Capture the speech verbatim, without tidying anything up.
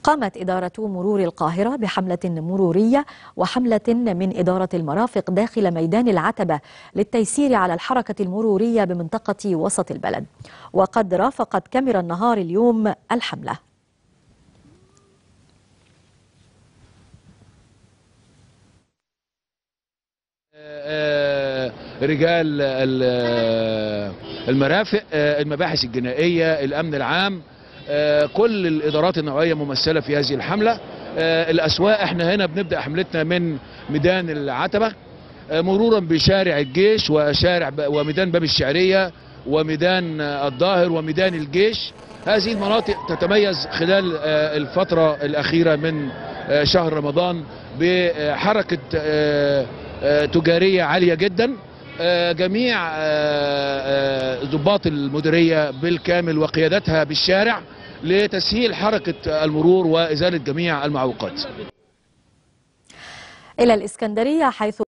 قامت إدارة مرور القاهرة بحملة مرورية وحملة من إدارة المرافق داخل ميدان العتبة للتيسير على الحركة المرورية بمنطقة وسط البلد، وقد رافقت كاميرا النهار اليوم الحملة. رجال المرافق، المباحث الجنائية، الأمن العام، كل الإدارات النوعية ممثلة في هذه الحملة. الأسواق احنا هنا بنبدأ حملتنا من ميدان العتبة مرورا بشارع الجيش وشارع وميدان باب الشعرية وميدان الظاهر وميدان الجيش. هذه المناطق تتميز خلال الفترة الأخيرة من شهر رمضان بحركة تجارية عالية جدا. جميع ضباط المديرية بالكامل وقيادتها بالشارع لتسهيل حركة المرور وإزالة جميع المعوقات. إلى الإسكندرية، حيث